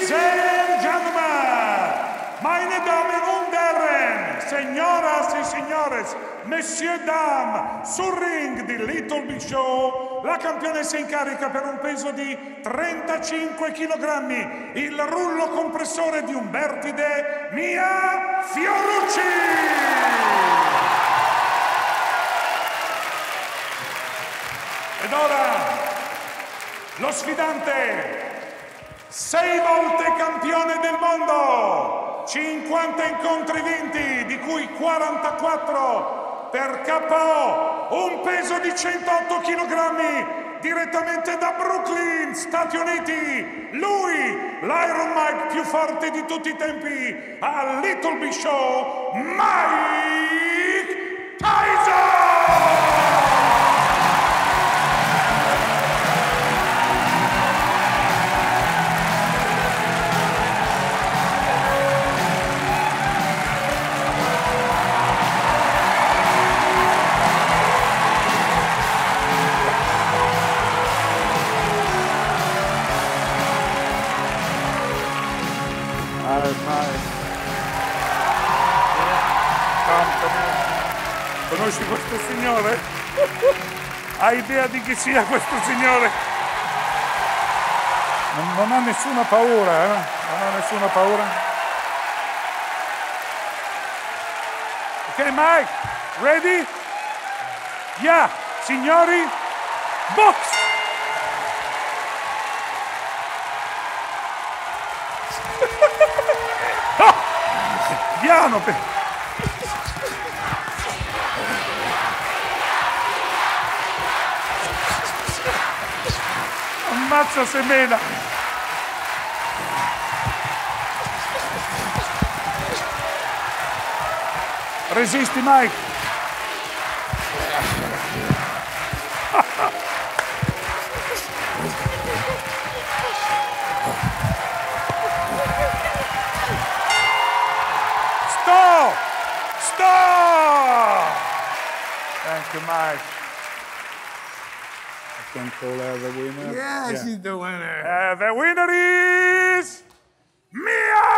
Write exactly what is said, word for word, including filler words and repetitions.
Ladies and gentlemen, meine Damen und Herren, signoras y signores, Monsieur Dame, sul ring di Little Big Show, la campionessa in carica per un peso di trentacinque chilogrammi, il rullo compressore di Umbertide, Mia Fiorucci! Ed ora, lo sfidante, sei volte campione del mondo, cinquanta incontri vinti, di cui quarantaquattro per K O, un peso di centootto chilogrammi, direttamente da Brooklyn, Stati Uniti. Lui, l'Iron Mike più forte di tutti i tempi, a Little Big Show, Mike Tyson! Conosci questo signore? Hai idea di chi sia questo signore? Non, non ha nessuna paura, eh? Non ha nessuna paura. Ok, Mike, ready? Yeah, signori, box! Oh! Piano, per... Ammazza semena! Resisti, Mike! Stop! Stop! Thank you, Mike. Can call her the winner? Yeah, Yeah. she's the winner. Uh, the winner is Mia